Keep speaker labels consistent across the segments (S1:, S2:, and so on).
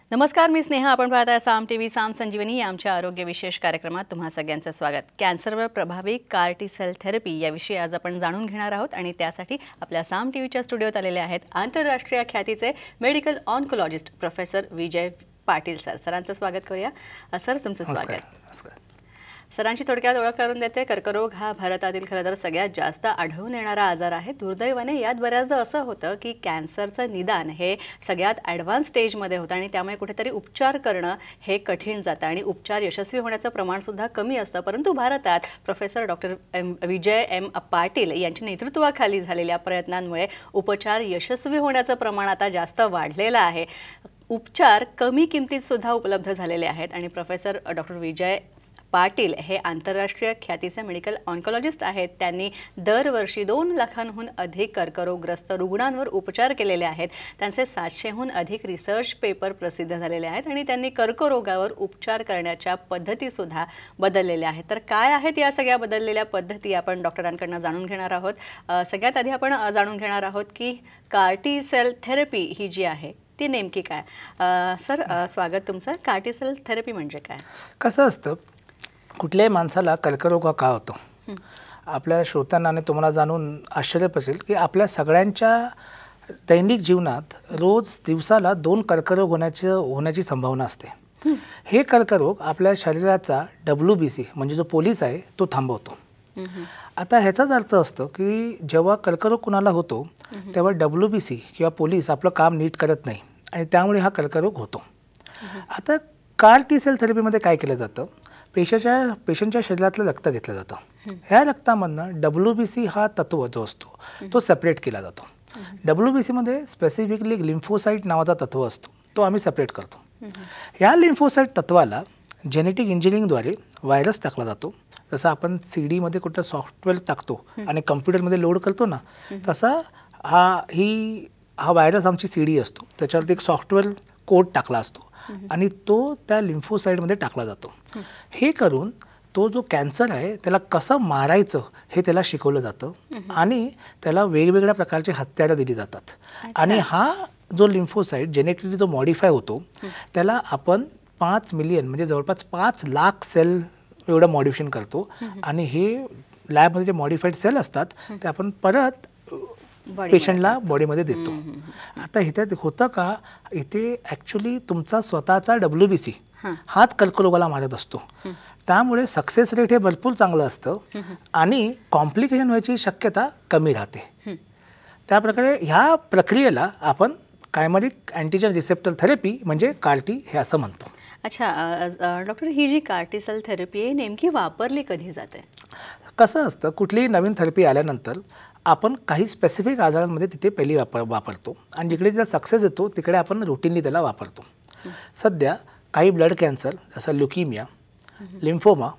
S1: नमस्कार, मी स्नेहा. आपण पाहताय साम टीव्ही साम संजीवनी या आमच्या आरोग्य विशेष कार्यक्रमात तुम्हा सगळ्यांचं स्वागत. कॅन्सरवर प्रभावी कार टी सेल थेरपी याविषयी आज आपण जाणून घेणार आहोत आणि त्यासाठी आपल्या साम टीव्हीच्या स्टुडिओत आलेले आहेत आंतरराष्ट्रीय ख्यातीचे medical oncologist professor Vijay Patil sir. सरांचं स्वागत करूया. सर, तुमचं स्वागत. सरांची थोडक्यात ओळख करून देते. कर्करोग हा भारतातील खरं तर सगळ्यात जास्त आढळून येणारा आजार आहे. दुर्दैवाने यात बऱ्याचदा असं होतं की कॅन्सरचं निदान हे सगळ्यात ॲडव्हान्स स्टेजमध्ये होतं आणि त्यामुळे कुठेतरी उपचार करणं हे कठीण जातं आणि उपचार यशस्वी होण्याचं प्रमाणसुद्धा कमी असतं. परंतु भारतात professor doctor Vijay M Patil यांच्या नेतृत्वाखाली झालेल्या प्रयत्नांमुळे उपचार यशस्वी होण्याचं प्रमाण आता जास्त वाढलेलं आहे. उपचार कमी किमतीत सुद्धा उपलब्ध झालेले आहेत आणि प्रोफेसर डॉक्टर विजय पाटील हे आंतरराष्ट्रीय ख्यातीचे मेडिकल ऑन्कोलॉजिस्ट आहेत. त्यांनी दरवर्षी 2 लाखांहून अधिक कर्करोगग्रस्त रुग्णांवर उपचार केलेले आहेत. त्यांचे 700हून अधिक रिसर्च पेपर प्रसिद्ध झालेले आहेत आणि त्यांनी कर्करोगावर उपचार करण्याच्या पद्धतीसुद्धा बदललेल्या आहेत. तर काय आहेत या सगळ्या बदललेल्या पद्धती आपण डॉक्टरांकडून जाणून घेणार आहोत. सगळ्यात आधी आपण जाणून घेणार आहोत की कार टी सेल थेरपी ही जी आहे ती नेमकी काय. सर, स्वागत तुमचं. कार टी सेल थेरपी म्हणजे काय?
S2: कसं असतं, कुठल्याही माणसाला कर्करोग का होतो? आपल्या श्रोत्यांना आणि तुम्हाला जाणून आश्चर्य पटेल की आपल्या सगळ्यांच्या दैनिक जीवनात रोज दिवसाला 2 कर्करोग होण्याची संभावना असते. हे कर्करोग आपल्या शरीराचा WBC म्हणजे जो पोलीस आहे तो थांबवतो. आता ह्याचाच अर्थ असतो की जेव्हा कर्करोग कुणाला होतो तेव्हा WBC किंवा पोलीस आपलं काम नीट करत नाही आणि त्यामुळे हा कर्करोग होतो. आता कार टी सेल थेरपीमध्ये काय केलं जातं? पेशंटच्या शरीरातलं रक्त घेतलं जातं. ह्या रक्तामधनं WBC हा तत्व जो असतो तो सेपरेट केला जातो. WBCमध्ये स्पेसिफिकली लिम्फोसाईट नावाचा तत्व असतो, तो आम्ही सेपरेट करतो. ह्या लिम्फोसाईट तत्वाला जेनेटिक इंजिनिअरिंगद्वारे व्हायरस टाकला जातो. जसं आपण CDमध्ये कुठं सॉफ्टवेअर टाकतो आणि कम्प्युटरमध्ये लोड करतो ना, तसा हा व्हायरस आमची CD असतो. त्याच्यावरती एक सॉफ्टवेअर कोड टाकला असतो आणि तो त्या लिम्फोसाईटमध्ये टाकला जातो. हे करून तो जो कॅन्सर आहे त्याला कसं मारायचं हे त्याला शिकवलं जातं आणि त्याला वेगवेगळ्या प्रकारचे हत्यारं दिली जातात. आणि हा जो लिम्फोसाईट जेनेटिकली जो मॉडिफाय होतो त्याला आपण 5 मिलियन म्हणजे जवळपास 5 लाख सेल एवढं मॉडिफिकेशन करतो आणि हे लॅबमध्ये जे मॉडिफाईड सेल असतात ते आपण परत पेशंटला बॉडीमध्ये देतो. आता इथे होतं का, इथे ॲक्च्युली तुमचा स्वतःचा WBC हाच कर्करोगाला मारत असतो. त्यामुळे सक्सेस रेट हे भरपूर चांगलं असतं आणि कॉम्प्लिकेशन व्हायची शक्यता कमी राहते. त्याप्रकारे ह्या प्रक्रियेला आपण कायमॅरिक अँटीजन रिसेप्टर थेरपी म्हणजे CAR-T हे असं म्हणतो.
S1: अच्छा डॉक्टर, ही जी कार टी सेल थेरपी आहे नेमकी वापरली कधी जाते?
S2: कसं असतं, कुठलीही नवीन थेरपी आल्यानंतर आपण काही स्पेसिफिक आजारांमध्ये तिथे पहिली वापरतो आणि जिकडे तिचा सक्सेस येतो तिकडे आपण रुटीनली त्याला वापरतो. सध्या काही ब्लड कॅन्सर जसं ल्युकीमिया, लिम्फोमा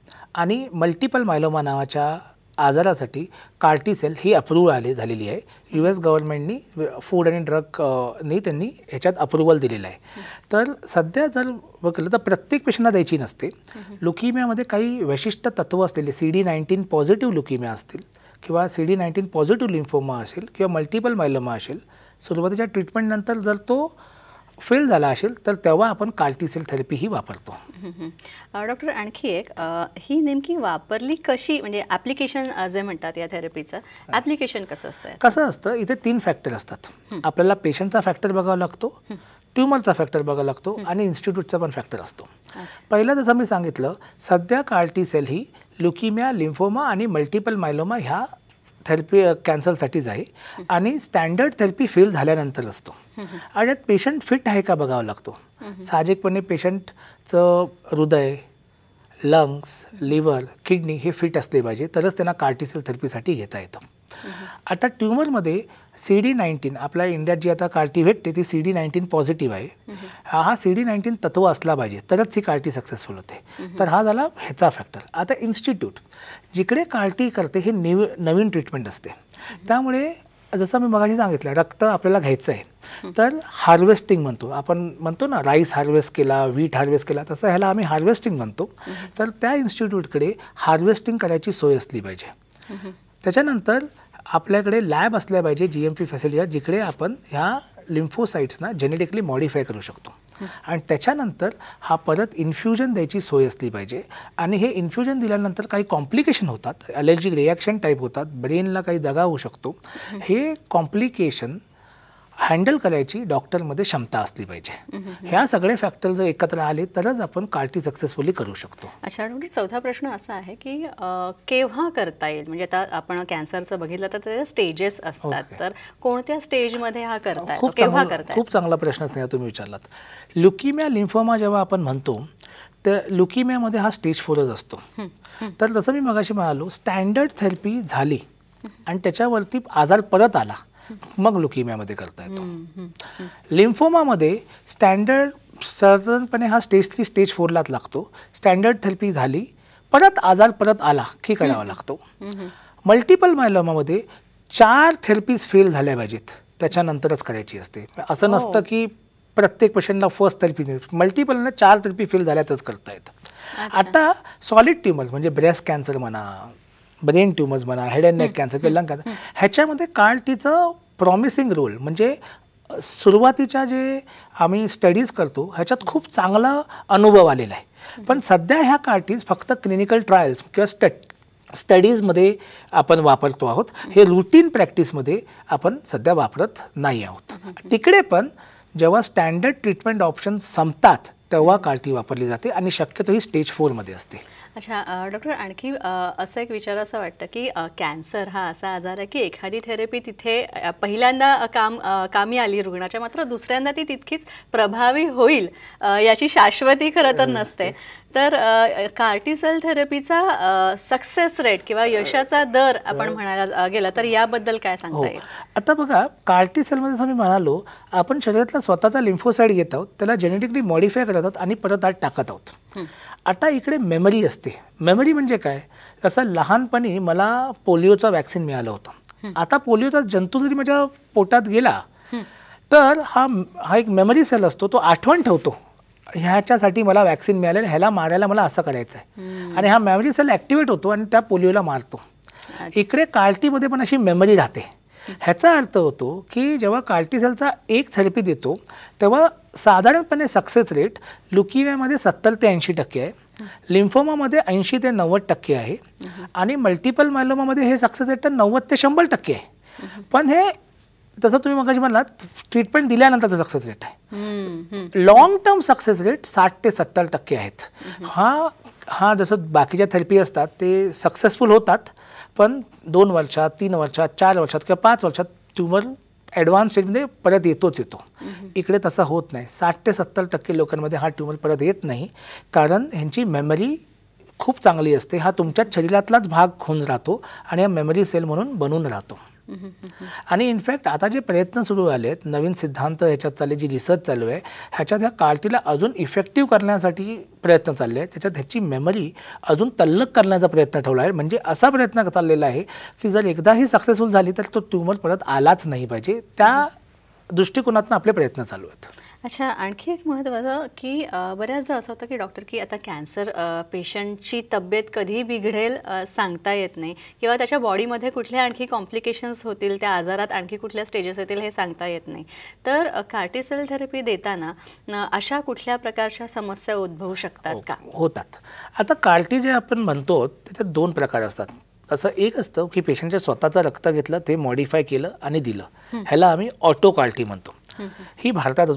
S2: आणि मल्टिपल मायलोमा नावाच्या आजारासाठी कार टी सेल ही अप्रूव्हल झालेली आहे. US गव्हर्नमेंटनी फूड आणि ड्रगनी त्यांनी ह्याच्यात अप्रूव्हल दिलेलं आहे. तर सध्या जर बघितलं तर प्रत्येक पेशंटला द्यायची नसते. ल्युकीमियामध्ये काही वैशिष्ट्य तत्व असलेले CD19 पॉझिटिव्ह ल्युकीमिया असतील किंवा CD19 पॉझिटिव्ह लिम्फोमा असेल किंवा मल्टिपल मायलोमा असेल, सुरुवातीच्या ट्रीटमेंटनंतर जर तो फेल झाला असेल तर तेव्हा आपण कार टी सेल थेरपी ही वापरतो.
S1: डॉक्टर, आणखी एक, ही नेमकी वापरली कशी, म्हणजे ॲप्लिकेशन जे म्हणतात या थेरपीचं ॲप्लिकेशन कसं असतं?
S2: कसं असतं, इथे 3 फॅक्टर असतात. आपल्याला पेशंटचा फॅक्टर बघावा लागतो, ट्यूमरचा फॅक्टर बघावा लागतो आणि इन्स्टिट्यूटचा पण फॅक्टर असतो. पहिला जसं मी सांगितलं, सध्या कार टी सेल ही ल्युकीमिया, लिम्फोमा आणि मल्टिपल मायलोमा ह्या थेरपी कॅन्सरसाठीच आहे आणि स्टँडर्ड थेरपी फेल झाल्यानंतर असतो. आणि यात पेशंट फिट आहे का बघावं लागतो. साहजिकपणे पेशंटचं हृदय, लंग्स, लिव्हर, किडनी हे फिट असले पाहिजे तरच त्यांना कार टी सेल थेरपीसाठी घेता येतं. आता ट्यूमरमध्ये CD19 आपल्या इंडियात जी आता कार टी भेटते ती CD19 पॉझिटिव्ह आहे. हा CD19 तत्व असला पाहिजे तरच ही कार टी सक्सेसफुल होते. तर हा झाला ह्याचा फॅक्टर. आता इन्स्टिट्यूट जिकडे कार टी करते हे नवीन ट्रीटमेंट असते. त्यामुळे जसं मी मगाशी सांगितलं, रक्त आपल्याला घ्यायचं आहे तर हार्वेस्टिंग म्हणतो आपण, म्हणतो ना राईस हार्वेस्ट केला, व्हीट हार्वेस्ट केला, तसं ह्याला आम्ही हार्वेस्टिंग म्हणतो. तर त्या इन्स्टिट्यूटकडे हार्वेस्टिंग करायची सोय असली पाहिजे. त्याच्यानंतर आपल्याकडे लॅब असल्या पाहिजे, GMP फॅसिलिटी, जिकडे आपण ह्या लिम्फोसाइट्सना जेनेटिकली मॉडिफाय करू शकतो. आणि त्याच्यानंतर हा परत इन्फ्युजन द्यायची सोय असली पाहिजे. आणि हे इन्फ्युजन दिल्यानंतर काही कॉम्प्लिकेशन होतात, ॲलर्जिक रिॲक्शन टाईप होतात, ब्रेनला काही दगा होऊ शकतो. हे कॉम्प्लिकेशन हँडल करायची डॉक्टरमध्ये क्षमता असली पाहिजे. ह्या सगळे फॅक्टर जर एकत्र आले तरच आपण कार्टी सक्सेसफुली करू शकतो.
S1: अच्छा डॉक्टर, चौथा प्रश्न असा आहे की केव्हा करता येईल? म्हणजे आता आपण कॅन्सरचं बघितलं तर त्याचे स्टेजेस असतात, तर कोणत्या स्टेजमध्ये हा करता येतो, केव्हा करता?
S2: खूप चांगला प्रश्न स्नेहा तुम्ही विचारलात. ल्युकिमिया लिम्फोमा जेव्हा आपण म्हणतो तर ल्युकिमियामध्ये हा स्टेज 4च असतो. तर जसं मी मगाशी म्हणालो, स्टँडर्ड थेरपी झाली आणि त्याच्यावरती आजार परत आला मग ल्युकिमियामध्ये करता येतो. लिम्फोमामध्ये स्टँडर्ड साधारणपणे हा स्टेज 3 स्टेज 4लाच लागतो. स्टँडर्ड थेरपी झाली, परत आजार परत आला की करावा लागतो. मल्टिपल मायलोमामध्ये 4 थेरपीज फेल झाल्या पाहिजेत त्याच्यानंतरच करायची असते. असं नसतं की प्रत्येक पेशंटला फर्स्ट थेरपी, मल्टिपलना 4 थेरपी फेल झाल्यातच करता येतं. आता सॉलिड ट्युमर म्हणजे ब्रेस्ट कॅन्सर म्हणा, ब्रेन ट्युमर्स म्हणा, हेड अँड नेक कॅन्सर किंवा लंग कॅन्सर, ह्याच्यामध्ये कार्टीचं प्रॉमिसिंग रोल म्हणजे सुरुवातीच्या जे आम्ही स्टडीज करतो ह्याच्यात खूप चांगला अनुभव आलेला आहे. पण सध्या ह्या कार्टीज फक्त क्लिनिकल ट्रायल्स किंवा स्टडीजमध्ये आपण वापरतो आहोत. हे रुटीन प्रॅक्टिसमध्ये आपण सध्या वापरत नाही आहोत. तिकडे पण जेव्हा स्टँडर्ड ट्रीटमेंट ऑप्शन्स संपतात तेव्हा कार्टी वापरली जाते आणि शक्यतो ही स्टेज 4मध्ये असते.
S1: अच्छा डॉक्टर, आणखी असं एक विचार असं वाटतं की कॅन्सर हा असा आजार आहे की एखादी थेरपी तिथे पहिल्यांदा कामी आली रुग्णाच्या, मात्र दुसऱ्यांदा ती तितकीच प्रभावी होईल याची शाश्वती खरं तर नसते. तर कार्टी सेल थेरपीचा सक्सेस रेट किंवा यशाचा दर आपण म्हणायला गेला तर याबद्दल काय सांगता येईल?
S2: आता बघा, कार्टी सेलमध्ये जसं मी म्हणालो, आपण शरीरातला स्वतःचा लिम्फोसाईड घेत आहोत, त्याला जेनेटिकली मॉडिफाय करत आहोत आणि परत आत टाकत आहोत. आता इकडे मेमरी असते. मेमरी म्हणजे काय? असं लहानपणी मला पोलिओचा वॅक्सिन मिळालं होतं. आता पोलिओचा जंतू जरी माझ्या पोटात गेला तर हा एक मेमरी सेल असतो, तो आठवण ठेवतो ह्याच्यासाठी मला वॅक्सिन मिळालं, ह्याला मारायला मला असं करायचं आहे, आणि हा मेमरी सेल ॲक्टिवेट होतो आणि त्या पोलिओला मारतो. इकडे कार्टीमध्ये पण अशी मेमरी राहते. ह्याचा अर्थ होतो की जेव्हा कार्टी सेलचा एक थेरपी देतो तेव्हा साधारणपणे सक्सेस रेट ल्युकिमियामध्ये 70 ते 80% आहे, लिम्फोमामध्ये 80 ते 90% आहे, आणि मल्टिपल मायलोमामध्ये हे सक्सेस रेट तर 90 ते 100% आहे. पण हे तसं तुम्ही मगाशी म्हणालात, ट्रीटमेंट दिल्यानंतरचा सक्सेस रेट आहे. लॉंग टर्म सक्सेस रेट 60 ते 70% आहेत. हा जसं बाकीच्या थेरपी असतात ते सक्सेसफुल होतात, पण 2 वर्षात, 3 वर्षात, 4 वर्षात किंवा 5 वर्षात ट्युमर ॲडव्हान्स स्टेजमध्ये परत येतोच येतो. इकडे तसं होत नाही. 60 ते 70% लोकांमध्ये हा ट्युमर परत येत नाही, कारण ह्यांची मेमरी खूप चांगली असते. हा तुमच्या शरीरातलाच भाग होऊन राहतो आणि हा मेमरी सेल म्हणून बनून राहतो. आणि इनफॅक्ट आता जे प्रयत्न सुरू झाले आहेत, नवीन सिद्धांत ह्याच्यात चालले, जी रिसर्च चालू आहे, ह्याच्यात ह्या कार्टीला अजून इफेक्टिव्ह करण्यासाठी प्रयत्न चालले आहेत. त्याच्यात ह्याची मेमरी अजून तल्लक करण्याचा प्रयत्न ठेवला आहे. म्हणजे असा प्रयत्न चाललेला आहे की जर एकदा ही सक्सेसफुल झाली तर तो ट्युमर परत आलाच नाही पाहिजे. त्या दृष्टिकोनातून आपले प्रयत्न चालू आहेत.
S1: अच्छा, आणखी एक महत्त्वाचं की बऱ्याचदा असं होतं की डॉक्टर की आता कॅन्सर पेशंटची तब्येत कधी बिघडेल सांगता येत नाही, किंवा त्याच्या बॉडीमध्ये कुठल्या आणखी कॉम्प्लिकेशन्स होतील, त्या आजारात आणखी कुठल्या स्टेजेस येतील हे सांगता येत नाही. तर कार्टी सेल थेरपी देताना अशा कुठल्या प्रकारच्या समस्या उद्भवू शकतात का?
S2: होतात. आता कार्टी जे आपण म्हणतो त्याच्यात 2 प्रकार असतात. असं एक असतं की पेशंटच्या स्वतःचं रक्त घेतलं, ते मॉडिफाय केलं आणि दिलं, ह्याला आम्ही ऑटो कार्टी म्हणतो. ही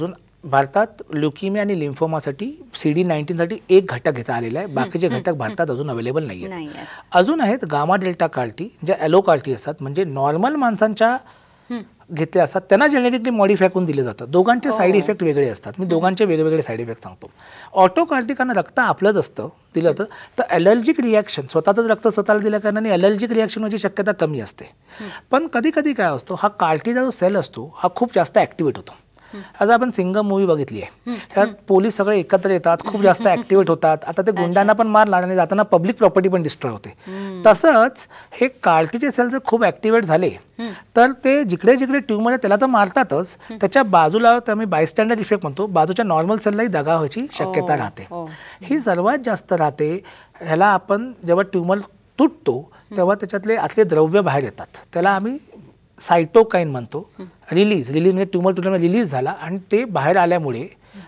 S2: भारतात ल्युकिमिया आणि लिम्फोमासाठी CD19साठी एक घटक घेता आलेला आहे. बाकीचे घटक भारतात अजून अवेलेबल नाही आहेत. अजून आहेत गामा डेल्टा कार्टी, ज्या ॲलो कार्टी असतात, म्हणजे नॉर्मल माणसांच्या घेतले असतात, त्यांना जेनेटिकली मॉडिफाय करून दिले जातात. दोघांचे साईड इफेक्ट वेगळे असतात. मी दोघांचे वेगवेगळे साईड इफेक्ट सांगतो. ऑटो कार्टी कारण रक्त आपलंच असतं, दिलं होतं तर ॲलर्जिक रिॲक्शन, स्वतःच रक्त स्वतःला दिल्या कारणाने ॲलर्जिक रिॲक्शन होण्याची शक्यता कमी असते. पण कधी कधी काय असतो, हा कार्टीचा जो सेल असतो हा खूप जास्त ॲक्टिवेट होतो. आज आपण सिंगम मूवी बघितली आहे, त्यात पोलीस सगळे एकत्र येतात, खूप जास्त ॲक्टिवेट होतात. आता ते गुंडांना पण मारला आणि जाताना पब्लिक प्रॉपर्टी पण डिस्ट्रॉय होते. तसंच हे कार्टीचे सेल जर खूप ॲक्टिवेट झाले तर ते जिकडे जिकडे ट्यूमर आहे त्याला तर मारतातच, त्याच्या बाजूला आम्ही बायस्टँडर इफेक्ट म्हणतो, बाजूच्या नॉर्मल सेललाही दगा व्हायची शक्यता राहते. ही सर्वात जास्त राहते. ह्याला आपण जेव्हा ट्यूमर तुटतो तेव्हा त्याच्यातले आतले द्रव्य बाहेर येतात, त्याला आम्ही सायटोकाईन म्हणतो. रिलीज म्हणजे ट्युमर तुटल्यामुळे रिलीज झाला आणि ते बाहेर आल्यामुळे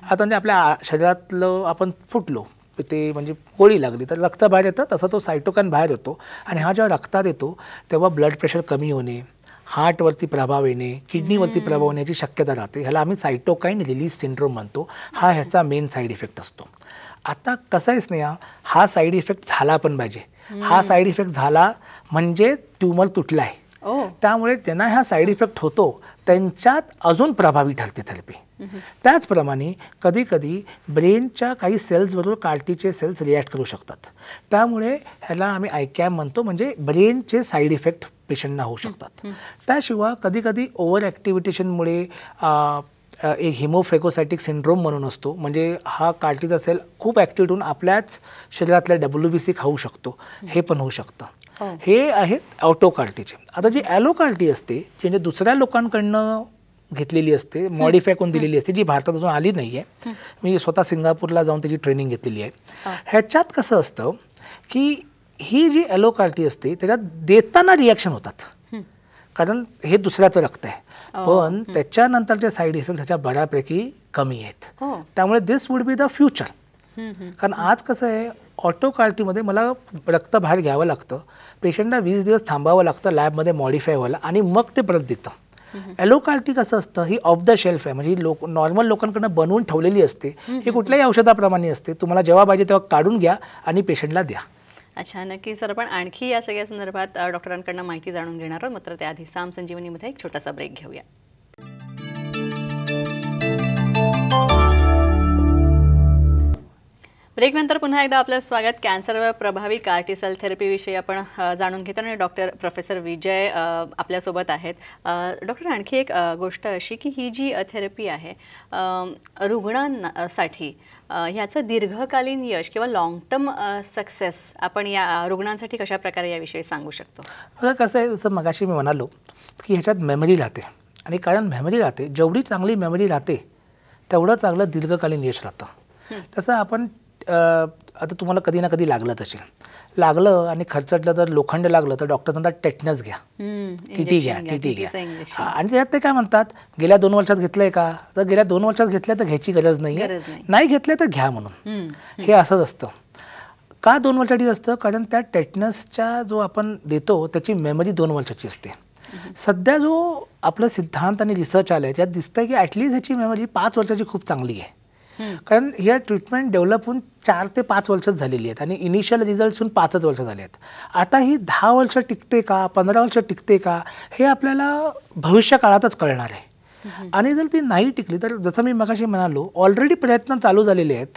S2: आता म्हणजे आपल्या शरीरातलं आपण फुटलो, ते म्हणजे गोळी लागली तर रक्त बाहेर येतं, तसं तो सायटोकाईन बाहेर येतो आणि हा जेव्हा रक्तात येतो तेव्हा ब्लड प्रेशर कमी होणे, हार्टवरती प्रभाव येणे, किडनीवरती प्रभाव होण्याची शक्यता राहते. ह्याला आम्ही सायटोकाईन रिलीज सिंड्रोम म्हणतो. हा ह्याचा मेन साईड इफेक्ट असतो. आता कसं आहे स्नेहा, हा साईड इफेक्ट झाला पण पाहिजे. हा साईड इफेक्ट झाला म्हणजे ट्यूमर तुटला आहे. त्यामुळे त्यांना हा साईड इफेक्ट होतो, त्यांच्यात अजून प्रभावी ठरते थेरपी. त्याचप्रमाणे कधी कधी ब्रेनच्या काही सेल्सबरोबर कार्टीचे सेल्स रिॲक्ट करू शकतात. त्यामुळे ह्याला आम्ही आयकॅम म्हणतो, म्हणजे ब्रेनचे साईड इफेक्ट पेशंटना होऊ शकतात. त्याशिवाय कधी कधी ओव्हर ॲक्टिव्हिटेशनमुळे एक हिमोफेगोसायटिक सिंड्रोम म्हणून असतो, म्हणजे हा कार्टीचा सेल खूप ॲक्टिव्ह होऊन आपल्याच शरीरातल्या WBC खाऊ शकतो, हे पण होऊ शकतं. हे आहेत ऑटो कार्टीचे. आता जी ॲलो कार्टी असते, म्हणजे दुसऱ्या लोकांकडनं घेतलेली असते, मॉडिफाय करून दिलेली असते, जी भारतात अजून आली नाही आहे. मी स्वतः सिंगापूरला जाऊन त्याची ट्रेनिंग घेतलेली आहे. ह्याच्यात कसं असतं की ही जी ॲलो कार्टी असते त्याच्यात देताना रिॲक्शन होतात, कारण हे दुसऱ्याचं रक्त आहे, पण त्याच्यानंतरचे साईड इफेक्ट ह्याच्या बऱ्यापैकी कमी आहेत. त्यामुळे this would be the future. कारण आज कसं आहे, ऑटो कार्टीमध्ये मला रक्त बाहेर घ्यावं लागतं, पेशंटला 20 दिवस थांबावं लागतं लॅबमध्ये मॉडिफाय व्हायला आणि मग ते परत देतं. ॲलो कार्टी कसं असतं, ही ऑफ द शेल्फ आहे, म्हणजे नॉर्मल लोकांकडनं बनवून ठेवलेली असते. ही कुठल्याही औषधाप्रमाणे असते, तुम्हाला जेव्हा पाहिजे तेव्हा काढून घ्या आणि पेशंटला द्या.
S1: अच्छा, नक्की सर. आपण आणखी या सगळ्या संदर्भात डॉक्टरांकडनं माहिती जाणून घेणार आहोत, मात्र त्याआधी साम संजीवनीमध्ये एक छोटासा ब्रेक घेऊया. ब्रेकनंतर पुन्हा एकदा आपलं स्वागत. कॅन्सरवर प्रभावी कार्टी सेल थेरपीविषयी आपण जाणून घेतो आणि डॉक्टर प्रोफेसर विजय आपल्यासोबत आहेत. डॉक्टर, आणखी एक गोष्ट अशी की ही जी थेरपी आहे रुग्णांसाठी ह्याचं दीर्घकालीन यश किंवा लॉंग टर्म सक्सेस आपण या रुग्णांसाठी कशा प्रकारे याविषयी सांगू शकतो?
S2: बघा कसं आहे, जसं मगाशी मी म्हणालो की ह्याच्यात मेमरी राहते, आणि कारण मेमरी राहते, जेवढी चांगली मेमरी राहते तेवढं चांगलं दीर्घकालीन यश राहतं. तसं आपण आता तुम्हाला कधी ना कधी लागलं असेल, लागलं आणि खर्चटलं तर लोखंड लागलं तर डॉक्टर म्हणतात टेटनस घ्या, टीटी घ्या, टीटी घ्या. आणि त्याच्यात ते काय म्हणतात, गेल्या 2 वर्षात घेतलंय का, तर गेल्या 2 वर्षात घेतलं तर घ्यायची गरज नाही, नाही घेतलं तर घ्या म्हणून. हे असंच असतं. का 2 वर्षाची असतं, कारण त्या टेटनसच्या जो आपण देतो त्याची मेमरी 2 वर्षाची असते. सध्या जो आपलं सिद्धांत आणि रिसर्च आलं आहे त्यात दिसतंय की ॲटलिस्ट ह्याची मेमरी 5 वर्षाची खूप चांगली आहे. कारण ह्या ट्रीटमेंट डेव्हलप होऊन 4 ते 5 वर्षच झालेली आहेत आणि इनिशियल रिझल्ट्स होऊन 5च वर्ष झाले आहेत. आता ही 10 वर्ष टिकते का, 15 वर्ष टिकते का, हे आपल्याला भविष्य काळातच कळणार आहे. आणि जर ती नाही टिकली तर जसं मी मगाशी म्हणालो, ऑलरेडी प्रयत्न चालू झालेले आहेत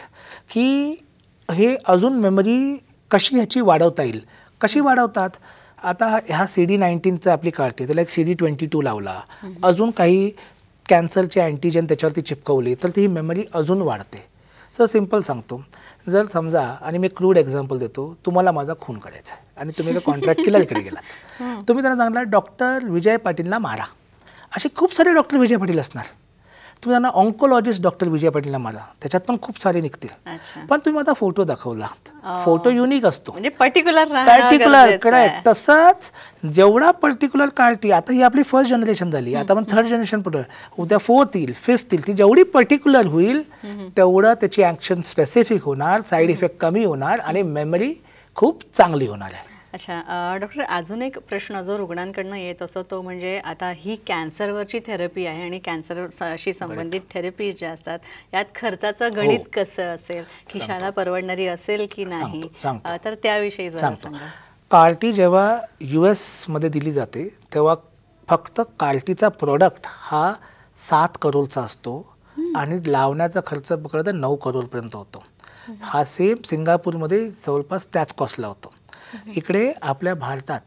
S2: की हे अजून मेमरी कशी ह्याची वाढवता येईल. कशी वाढवतात, आता ह्या CD19चं आपली कार्टी, त्याला एक CD22 लावला, अजून काही कॅन्सरचे अँटीजन त्याच्यावरती चिपकवले तर ती मेमरी अजून वाढते. सर सिम्पल सांगतो, जर समजा, आणि मी क्रूड एक्झाम्पल देतो, तुम्हाला माझा खून करायचा आहे आणि तुम्ही कॉन्ट्रॅक्ट किलरकडे गेलात, तुम्ही त्यांना सांगला डॉक्टर विजय पाटीलला मारा. असे खूप सारे डॉक्टर विजय पाटील असणार. तुम्ही त्यांना ऑन्कोलॉजिस्ट डॉक्टर विजय पाटीलला मारा, त्याच्यात पण खूप सारे निघतील. पण तुम्ही माझा फोटो दाखवला, फोटो युनिक असतो, म्हणजे पर्टिक्युलर. करेक्ट. तसंच जेवढा पर्टिक्युलर कार्टी, आता ही आपली फर्स्ट जनरेशन झाली, आता आपण 3rd जनरेशन पुढे, उद्या 4th येईल, 5th येईल, ती जेवढी पर्टिक्युलर होईल तेवढं त्याची ॲक्शन स्पेसिफिक होणार, साईड इफेक्ट कमी होणार आणि मेमरी खूप चांगली होणार आहे.
S1: अच्छा डॉक्टर, अजून एक प्रश्न जो रुग्णांकडनं येत असतो तो म्हणजे आता ही कॅन्सरवरची थेरपी आहे आणि कॅन्सरशी संबंधित थेरपीज ज्या असतात यात खर्चाचं गणित कसं असेल, खिशाला परवडणारी असेल की नाही, तर त्याविषयी जरा सांगा.
S2: कार्टी जेव्हा US मध्ये दिली जाते तेव्हा फक्त कार्टीचा प्रोडक्ट हा 7 करोडचा असतो आणि लावण्याचा खर्च पकडता 9 करोडपर्यंत होतो. हा सेम सिंगापूरमध्ये जवळपास त्याच कॉस्टला होतो. इकडे आपल्या भारतात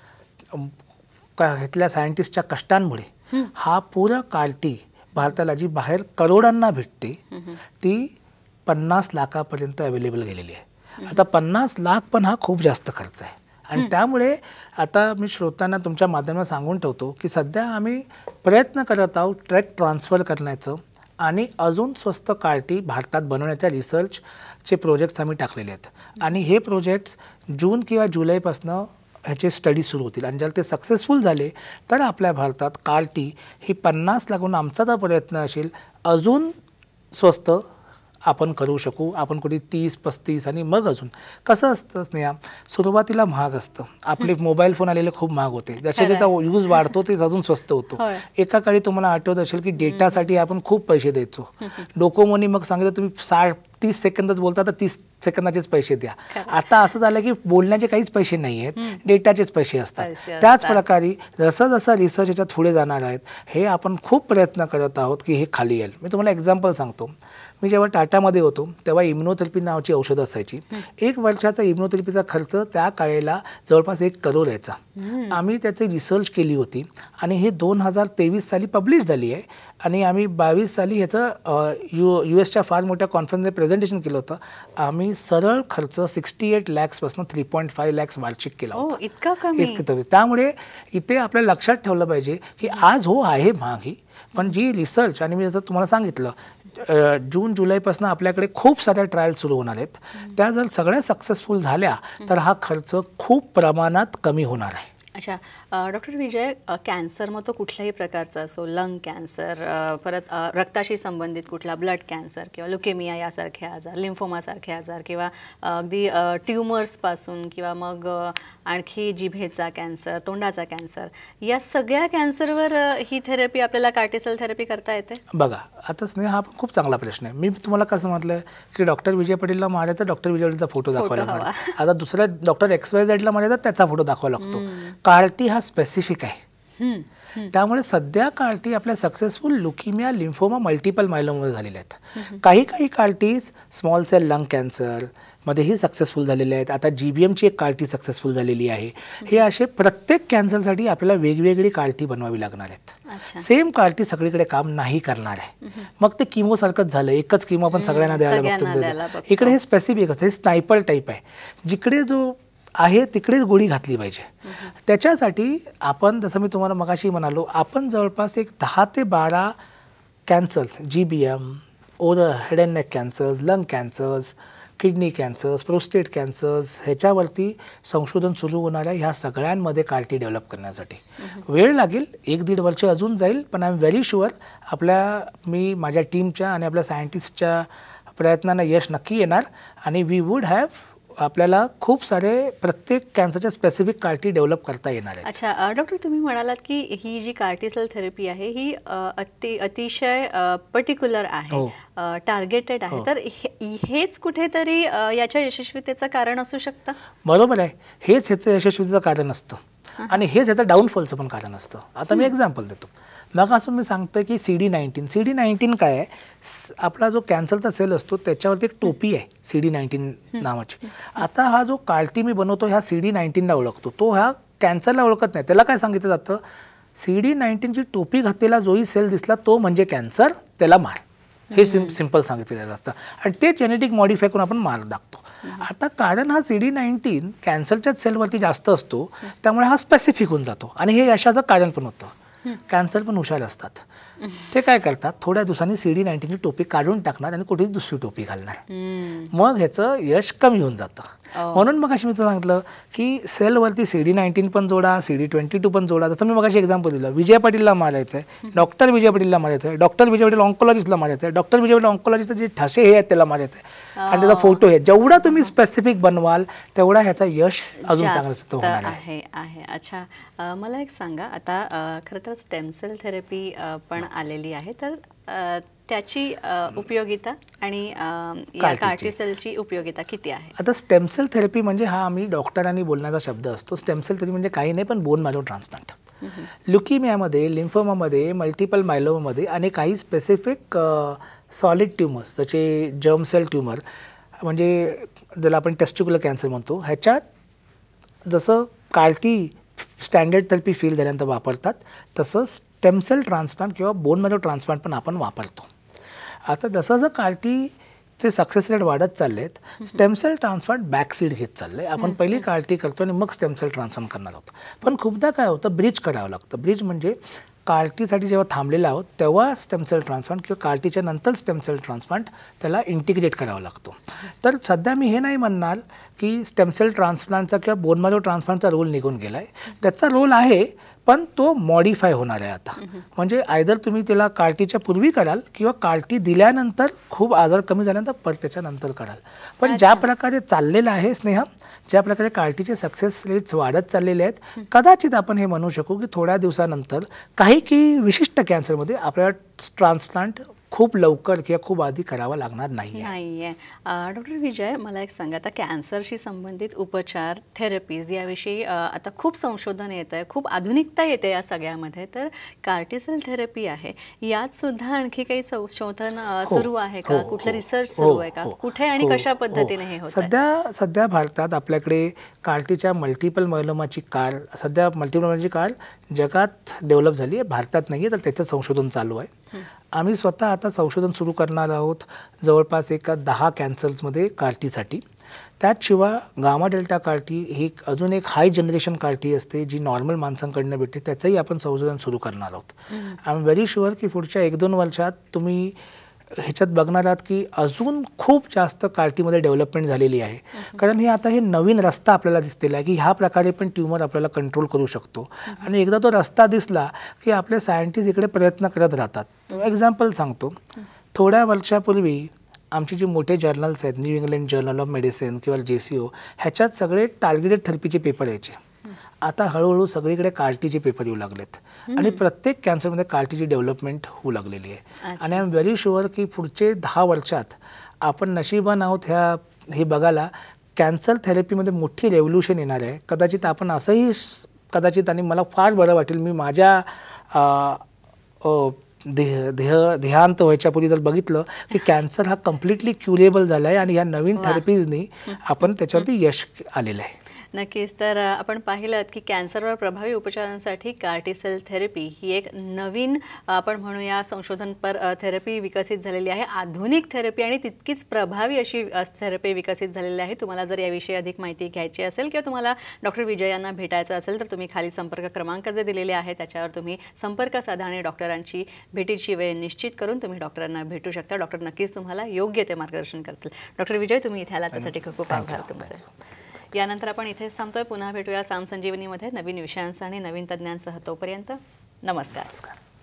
S2: घेतल्या सायंटिस्टच्या कष्टांमुळे हा पूर्ण कार्टी भारताला जी बाहेर करोडांना भेटते ती 50 लाखापर्यंत अवेलेबल गेलेली आहे. आता 50 लाख पण हा खूप जास्त खर्च आहे आणि त्यामुळे आता मी श्रोतांना तुमच्या माध्यमातून सांगून ठेवतो की सध्या आम्ही प्रयत्न करत आहोत ट्रॅक ट्रान्सफर करण्याचं आणि अजून स्वस्त कार्टी भारतात बनवण्याच्या रिसर्चचे प्रोजेक्ट्स आम्ही टाकलेले आहेत आणि हे प्रोजेक्ट्स जून किंवा जुलैपासनं ह्याचे स्टडी सुरू होतील आणि जर ते सक्सेसफुल झाले तर आपल्या भारतात कार्टी ही 50 लाखाहून आमचा तर प्रयत्न असेल अजून स्वस्त आपण करू शकू, आपण कुठे 30-35 आणि मग अजून कसं असतं स्नेहा, सुरुवातीला महाग असतं. आपले मोबाईल फोन आलेले खूप महाग होते, जसे त्याचा यूज वाढतो ते अजून स्वस्त होतो. एका काळी तुम्हाला आठवत असेल की डेटासाठी आपण खूप पैसे द्यायचो. डोकोमोनी मग सांगितलं तुम्ही 30 सेकंदच बोलता तर 30 सेकंदाचेच पैसे द्या. आता असं झालं की बोलण्याचे काहीच पैसे नाही आहेत, डेटाचेच पैसे असतात. त्याच प्रकारे जसं जसं रिसर्च याच्यात पुढे जाणार आहेत, हे आपण खूप प्रयत्न करत आहोत की हे खाली येईल. मी तुम्हाला एक्झाम्पल सांगतो. मी जेव्हा टाटामध्ये होतो तेव्हा इम्युनोथेरपी नावाची औषधं असायची. 1 वर्षाचा इम्युनोथेरपीचा खर्च त्या काळेला जवळपास 1 करोड यायचा. आम्ही त्याची रिसर्च केली होती आणि हे 2023 साली पब्लिश झाली आहे आणि आम्ही 22 साली ह्याचं US फार मोठ्या कॉन्फरन्समध्ये प्रेझेंटेशन केलं होतं. आम्ही सरळ खर्च 68 लाखपासून 3.5 लाख वार्षिक केला होता.
S1: इतका कमी.
S2: त्यामुळे इथे आपल्याला लक्षात ठेवलं पाहिजे की आज आहे महाग ही, पण जी रिसर्च आणि मी जसं तुम्हाला सांगितलं जून जुलैपासून आपल्याकडे खूप साऱ्या ट्रायल सुरू होणार आहेत. त्या जर सगळ्या सक्सेसफुल झाल्या तर हा खर्च खूप प्रमाणात कमी होणार आहे.
S1: अच्छा डॉक्टर विजय, कॅन्सर मग तो कुठल्याही प्रकारचा असो, लंग कॅन्सर, परत रक्ताशी संबंधित कुठला ब्लड कॅन्सर किंवा ल्युकेमिया यासारखे आजार, लिम्फोमासारखे आजार किंवा अगदी ट्युमर्सपासून किंवा मग आणखी जिभेचा कॅन्सर, तोंडाचा कॅन्सर, या सगळ्या कॅन्सरवर ही थेरपी आपल्याला कार्टी सेल थेरपी करता येते?
S2: बघा आता स्नेहा, हा खूप चांगला प्रश्न आहे. मी तुम्हाला कसं म्हटलं की डॉक्टर विजय पाटीलला मारायचं, डॉक्टर विजय पाटीलचा फोटो दाखवायला लागला. आता दुसऱ्या डॉक्टर XYZला मारायचा, त्याचा फोटो दाखवावा लागतो. कार्टी हा स्पेसिफिक आहे. त्यामुळे सध्या कार्टी आपल्या सक्सेसफुल ल्युकेमिया, लिम्फोमा, मल्टिपल मायलोमामध्ये झालेल्या आहेत. काही CAR Ts small cell lung cancer मध्येही सक्सेसफुल झालेले आहेत. आता GBMची एक कार्टी सक्सेसफुल झालेली आहे. हे असे प्रत्येक कॅन्सरसाठी आपल्याला वेगवेगळी कार्टी बनवावी लागणार आहेत. सेम कार्टी सगळीकडे काम नाही करणार आहे. मग ते किमोसारखंच झालं, एकच किमो आपण सगळ्यांना द्यायला बघतो. इकडे हे स्पेसिफिक असतं, हे स्नायपर टाईप आहे. जिकडे जो आहे तिकडेच गोळी घातली पाहिजे. त्याच्यासाठी आपण जसं मी तुम्हाला मगाशी म्हणालो, आपण जवळपास एक 10 ते 12 cancers, GBM, head and neck cancers, lung cancers, kidney cancers, prostate cancers, ह्याच्यावरती संशोधन सुरू होणार आहे. ह्या सगळ्यांमध्ये कार्टी डेव्हलप करण्यासाठी वेळ लागेल, 1-1.5 वर्ष अजून जाईल, पण आय एम व्हेरी शुअर मी माझ्या टीमच्या आणि आपल्या सायंटिस्टच्या प्रयत्नांना यश नक्की येणार आणि वी वूड हॅव आपल्याला खूप सारे प्रत्येक कॅन्सरच्या स्पेसिफिक कार्टी डेव्हलप करता येणार आहे.
S1: अच्छा डॉक्टर, तुम्ही म्हणालात की ही जी कार्टी सेल थेरपी आहे ही अतिशय पर्टिक्युलर आहे, टार्गेटेड आहे. तर हेच कुठेतरी याच्या यशस्वीतेचं कारण असू शकतं?
S2: बरोबर आहे, हेच ह्याचं यशस्वीतेचं कारण असतं आणि हेच ह्याचं डाऊनफॉलचं पण कारण असतं. आता मी एक्झाम्पल देतो. मग असं मी सांगतोय की CD19 काय आहे, आपला जो कॅन्सरचा सेल असतो त्याच्यावरती एक टोपी आहे CD19 नावाची. आता हा जो कार्टी मी बनवतो ह्या CD19ला ओळखतो, तो ह्या कॅन्सरला ओळखत नाही. त्याला काय सांगितलं जातं, CD19ची टोपी घातलेला जोही सेल दिसला तो म्हणजे कॅन्सर, त्याला मार. हे सिंपल सांगितलेलं असतं आणि ते जेनेटिक मॉडिफाय करून आपण मार दाखतो. आता कारण हा CD19 कॅन्सरच्याच सेलवरती जास्त असतो, त्यामुळे हा स्पेसिफिक होऊन जातो आणि हे यशाचं कारण पण होतं. कॅन्सर पण हुशार असतात, ते काय करतात, थोड्या दिवसांनी CD19ची टोपी काढून टाकणार आणि कुठेच दुसरी टोपी घालणार. मग ह्याचं यश कमी होऊन जातं. म्हणून मग अशी मी सांगितलं की सेलवरती CD19 पण जोडा, CD22 पण जोडा. जसं मी मग एक्झाम्पल दिलं, विजय पाटीलला मारायचं आहे, डॉक्टर विजय पाटीलला मारायचं आहे, डॉक्टर विजय पाटील ऑन्कोलॉजिस्टला मारायचं आहे, डॉक्टर विजय पाटील ऑन्कोलॉजिस्टचे जे ठसे हे आहेत त्याला मारायचं आहे आणि त्याचा फोटो आहे. जेवढा तुम्ही स्पेसिफिक बनवाल तेवढा ह्याचा यश अजून चांगलं होणार आहे.
S1: अच्छा, मला एक सांगा, आता खरं तर स्टेम सेल थेरपी पण आलेली आहे, तर त्याची उपयोगिता आणि या कार्टी सेलची उपयोगिता किती आहे?
S2: आता स्टेम सेल थेरपी म्हणजे हा आम्ही डॉक्टरांनी बोलण्याचा शब्द असतो. स्टेम सेल थेरपी म्हणजे काही नाही पण बोन मॅरो ट्रान्सप्लांट. ल्युकेमियामध्ये, लिम्फोमामध्ये, मल्टिपल मायलोमामध्ये आणि काही स्पेसिफिक सॉलिड ट्युमर्स जसे जर्म सेल ट्युमर म्हणजे ज्याला आपण टेस्टिक्युलर कॅन्सर म्हणतो, ह्याच्यात जसं कार्टी स्टँडर्ड थेरपी फील झाल्यानंतर वापरतात तसं स्टेम सेल ट्रान्सप्लांट किंवा बोन मॅरो ट्रान्सप्लांट पण आपण वापरतो. आता जसं कार्टीचे सक्सेस रेट वाढत चालले आहेत, स्टेम सेल ट्रान्सप्लांट बॅकसीड घेत चाललं आहे. आपण पहिली कार्टी करतो आणि मग स्टेम सेल ट्रान्सप्लांट करणार आहोत. पण खूपदा काय होतं, ब्रिज करावं लागतं. ब्रिज म्हणजे कार्टीसाठी जेव्हा थांबलेला आहोत तेव्हा स्टेम सेल ट्रान्सप्लांट किंवा कार्टीच्या नंतर स्टेम सेल ट्रान्सप्लांट त्याला इंटिग्रेट करावा लागतो. तर सध्या मी हे नाही म्हणणार की स्टेम सेल ट्रान्सप्लांटचा किंवा बोन मॅरो ट्रान्सप्लांटचा रोल निघून गेला आहे. त्याचा रोल आहे, पण तो मॉडिफाय होणार आहे आता. म्हणजे आयदर तुम्ही त्याला कार्टीच्या पूर्वी कराल किंवा कार्टी दिल्यानंतर खूप आजार कमी झाल्यानंतर परत त्याच्यानंतर कराल. पण ज्या प्रकारे चाललेलं आहे स्नेहा, ज्या प्रकारे कार्टीचे सक्सेस रेट्स वाढत चाललेले आहेत, कदाचित आपण हे म्हणू शकू की थोड्या दिवसानंतर काही विशिष्ट कॅन्सरमध्ये आपल्याला ट्रान्सप्लांट खूप लवकर किंवा खूप आधी करावा लागणार
S1: नाहीये. डॉक्टर विजय, मला एक सांगा, आता कॅन्सरशी संबंधित उपचार, थेरपीज याविषयी आता खूप संशोधन येत आहे, खूप आधुनिकता येते या सगळ्यामध्ये. तर कार्टी सेल थेरपी आहे, यात सुद्धा आणखी काही संशोधन सुरू आहे का? कुठलं रिसर्च सुरू आहे का? कुठे आणि कशा पद्धतीने हे होत आहे?
S2: सध्या भारतात आपल्याकडे कार्टीच्या मल्टिपल मायलोमाची सध्या मल्टिपल मायलोमाची जगात डेव्हलप झाली आहे, भारतात नाही आहे, तर त्याचं संशोधन चालू आहे. आम्ही स्वतः आता संशोधन सुरू करणार आहोत जवळपास 10 कॅन्सर्समध्ये कार्टीसाठी. त्याशिवाय गामा डेल्टा कार्टी ही अजून एक हाय जनरेशन कार्टी असते जी नॉर्मल माणसांकडनं भेटते, त्याचंही आपण संशोधन सुरू करणार आहोत. आय एम व्हेरी शुअर की पुढच्या 1-2 वर्षात तुम्ही ह्याच्यात बघणार आहात की अजून खूप जास्त कार्टीमध्ये डेव्हलपमेंट झालेली आहे. कारण हे नवीन रस्ता आपल्याला दिसलेला आहे की ह्या प्रकारे पण ट्यूमर आपल्याला कंट्रोल करू शकतो. आणि एकदा तो रस्ता दिसला की आपले सायंटिस्ट इकडे प्रयत्न करत राहतात. एक्झाम्पल सांगतो, थोड्या वर्षापूर्वी आमचे जे मोठे जर्नल्स आहेत, New England Journal of Medicine किंवा JCO, ह्याच्यात सगळे टार्गेटेड थेरपीचे पेपर यायचे. आता हळूहळू सगळीकडे कार्टीचे पेपर येऊ लागलेत आणि प्रत्येक कॅन्सरमध्ये कार्टीची डेव्हलपमेंट होऊ लागलेली आहे. आणि आय एम व्हेरी शुअर की पुढचे 10 वर्षात आपण नशिबान आहोत हे बघायला, कॅन्सर थेरपीमध्ये मोठी रेव्होल्यूशन येणार आहे. कदाचित आपण असंही आणि मला फार बरं वाटेल, मी माझ्या देहांत व्हायच्यापूर्वी जर बघितलं की कॅन्सर हा कम्प्लिटली क्युरेबल झाला आहे आणि ह्या नवीन थेरपीजनी आपण त्याच्यावरती यश आलेलं आहे.
S1: नक्कीच. तर आपण पाहिलं की कॅन्सरवर प्रभावी उपचारांसाठी कार्टी सेल थेरपी ही एक नवीन आपण म्हणूया संशोधनपर थेरपी विकसित झालेली आहे, आधुनिक थेरपी आणि तितकीच प्रभावी अशी थेरपी विकसित झालेली आहे. तुम्हाला जर याविषयी अधिक माहिती घ्यायची असेल किंवा तुम्हाला डॉक्टर विजय यांना भेटायचं असेल तर तुम्ही खाली संपर्क क्रमांक जे दिलेले आहे त्याच्यावर तुम्ही संपर्क साधा आणि डॉक्टरांची भेटीची वेळ निश्चित करून तुम्ही डॉक्टरांना भेटू शकता. डॉक्टर नक्कीच तुम्हाला योग्य ते मार्गदर्शन करतील. डॉक्टर विजय, तुम्ही इथे आला त्यासाठी खूप खूप आभार तुमचे. यानंतर आपण इथेच थांबतोय. पुन्हा भेटूया साम संजीवनीमध्ये नवीन विषयांसह आणि नवीन तज्ज्ञांसह. तोपर्यंत नमस्कार.